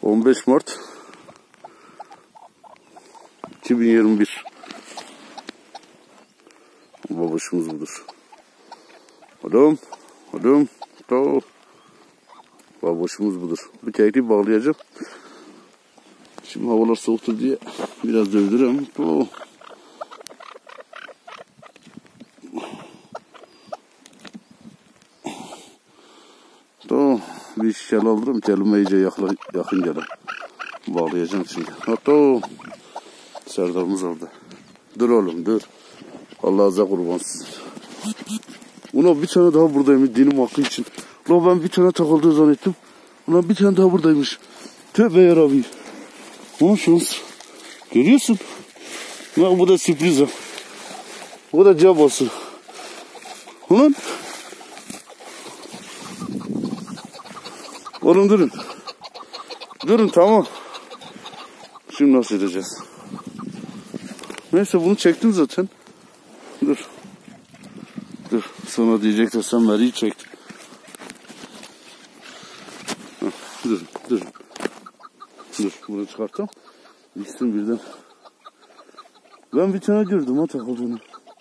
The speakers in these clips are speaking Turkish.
15 Mart 2021. Babuşumuz budur. Oğlum, to. Babuşumuz budur. Bir kekliği bağlayacağım. Şimdi havalar soğuktur diye biraz dövdürüyorum. To. To. Bir şişel aldım. Kelime iyice yakın gelen. Bağlayacağım şimdi. To. Serdarımız orada. Dur oğlum dur. Allah azze kurbansın. Ona bir tane daha buradaymış dinim hakkı için. Ulan ben bir tane takıldığı zannettim. Ulan bir tane daha buradaymış. Tövbe yarabbi. Onun şans. Görüyorsun. Ya bu da sürpriz ha. Bu da cabası. Ulan. Oğlum durun. Durun tamam. Şimdi nasıl edeceğiz? Neyse bunu çektim zaten. Dur. Sonra diyecek de sen veriyi çektin. Dur. Bunu çıkartam. Gitsin birden. Ben bir tane gördüm ha takıldığını.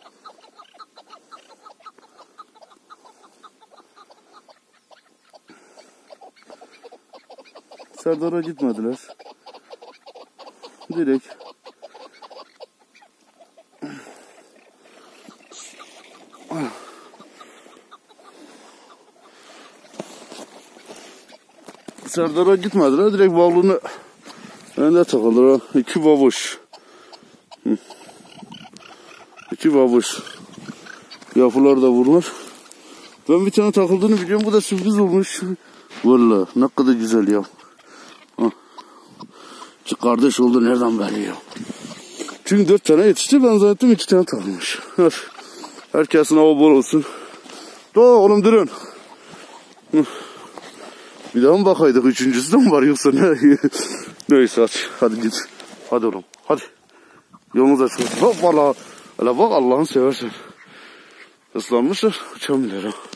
Serdar'a gitmediler. Direkt. Serdar'a gitmediler. Direkt bağlığını önde takılır. İki babuş. İki babuş. Yapılar da vurulur. Ben bir tane takıldığını biliyorum. Bu da sürpriz olmuş. Vallahi ne kadar güzel ya. Ki kardeş oldu nereden belli ya. Çünkü 4 tane yetişti. Ben zannettim 2 tane takılmış. Herkesin hava bol olsun. Oğlum durun. Bir daha mı bakaydık? Üçüncüsü de mi var yoksa ne? Neyse hadi git. Hadi oğlum hadi. Yolumuz açık. Bak valla. Hele bak Allah'ını seversen. Islanmışlar. Uçamıyorlar ha.